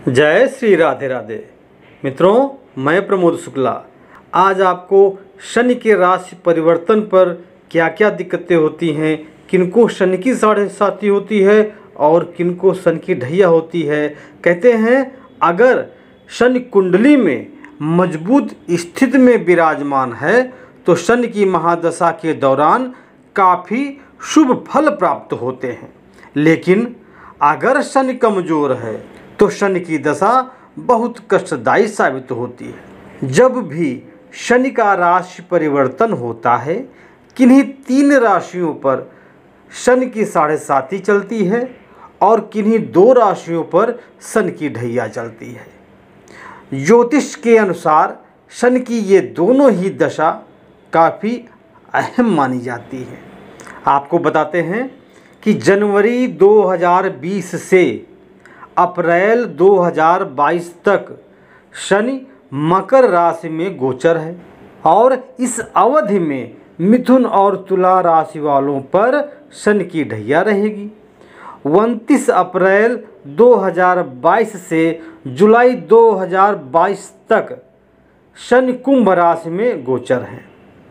जय श्री राधे राधे। मित्रों, मैं प्रमोद शुक्ला आज आपको शनि के राशि परिवर्तन पर क्या क्या दिक्कतें होती हैं, किनको शनि की साढ़े साती होती है और किनको शनि की ढैया होती है। कहते हैं अगर शनि कुंडली में मजबूत स्थिति में विराजमान है तो शनि की महादशा के दौरान काफ़ी शुभ फल प्राप्त होते हैं, लेकिन अगर शनि कमज़ोर है तो शनि की दशा बहुत कष्टदायी साबित होती है। जब भी शनि का राशि परिवर्तन होता है, किन्हीं 3 राशियों पर शनि की साढ़े साती चलती है और किन्हीं 2 राशियों पर शनि की ढैया चलती है। ज्योतिष के अनुसार शनि की ये दोनों ही दशा काफ़ी अहम मानी जाती है। आपको बताते हैं कि जनवरी 2020 से अप्रैल 2022 तक शनि मकर राशि में गोचर है और इस अवधि में मिथुन और तुला राशि वालों पर शनि की ढैया रहेगी। 29 अप्रैल 2022 से जुलाई 2022 तक शनि कुंभ राशि में गोचर है।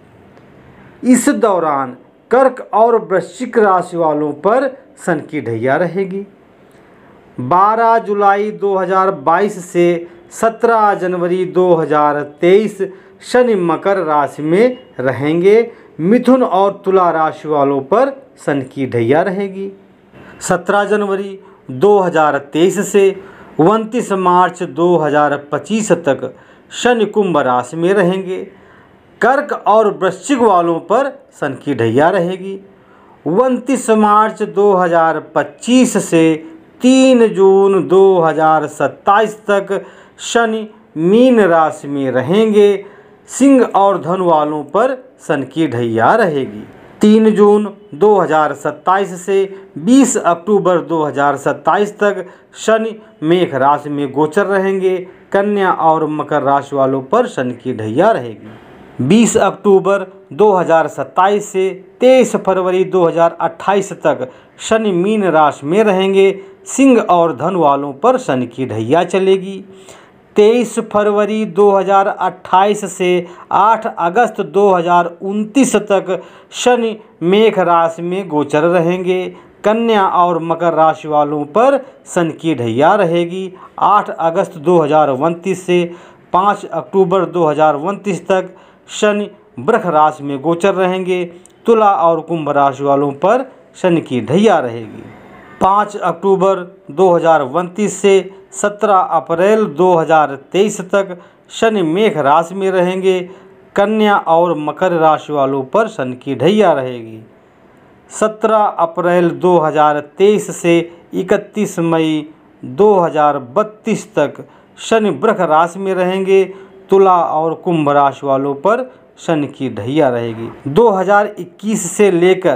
इस दौरान कर्क और वृश्चिक राशि वालों पर शनि की ढैया रहेगी। 12 जुलाई 2022 से 17 जनवरी 2023 शनि मकर राशि में रहेंगे। मिथुन और तुला राशि वालों पर शनि की ढैया रहेगी। 17 जनवरी 2023 से 29 मार्च 2025 तक शनि कुंभ राशि में रहेंगे। कर्क और वृश्चिक वालों पर शनि की ढैया रहेगी। 29 मार्च 2025 से 3 जून 2027 तक शनि मीन राशि में रहेंगे। सिंह और धनु वालों पर शनि की ढैया रहेगी। 3 जून 2027 से 20 अक्टूबर 2027 तक शनि मेष राशि में गोचर रहेंगे। कन्या और मकर राशि वालों पर शनि की ढैया रहेगी। 20 अक्टूबर 2027 से 23 फरवरी 2028 तक शनि मीन राशि में रहेंगे। सिंह और धनु वालों पर शनि की ढैया चलेगी। 23 फरवरी 2028 से 8 अगस्त 2029 तक शनि मेष राशि में गोचर रहेंगे। कन्या और मकर राशि वालों पर शनि की ढैया रहेगी। 8 अगस्त 2029 से 5 अक्टूबर 2029 तक शनि वृष राशि में गोचर रहेंगे। तुला और कुंभ राशि वालों पर शनि की ढैया रहेगी। 5 अक्टूबर 2029 से 17 अप्रैल 2023 तक शनि मेष राशि में रहेंगे। कन्या और मकर राशि वालों पर शनि की ढैया रहेगी। 17 अप्रैल 2023 से 31 मई 2032 तक शनि वृष राशि में रहेंगे। तुला और कुंभ राशि वालों पर शनि की ढैया रहेगी। 2021 से लेकर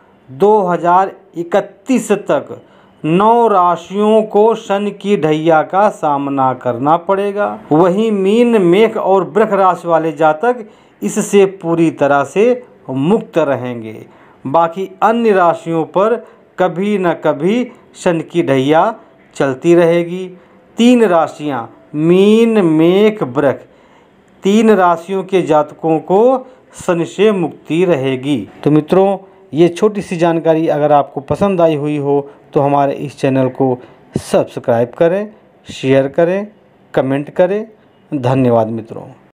2031 तक 9 राशियों को शनि की ढैया का सामना करना पड़ेगा। वहीं मीन, मेष और वृष राशि वाले जातक इससे पूरी तरह से मुक्त रहेंगे। बाकी अन्य राशियों पर कभी न कभी शनि की ढैया चलती रहेगी। 3 राशियां मीन, मेष, वृष, 3 राशियों के जातकों को शनि से मुक्ति रहेगी। तो मित्रों, ये छोटी सी जानकारी अगर आपको पसंद आई हुई हो तो हमारे इस चैनल को सब्सक्राइब करें, शेयर करें, कमेंट करें। धन्यवाद मित्रों।